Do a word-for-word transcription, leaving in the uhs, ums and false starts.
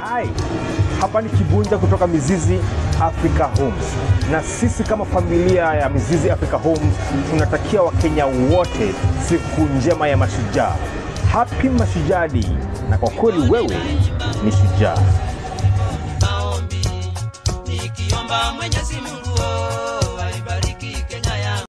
Hai, hapa ni Kibunja kutoka Mizizi Africa Homes. Na sisi kama familia ya Mizizi Africa Homes tunatakia Wakenya wote siku njema ya mashujaa. Happy Mashujaa Day. Na kwa kweli wewe ni shujaa. Nikiomba Mwenyezi Mungu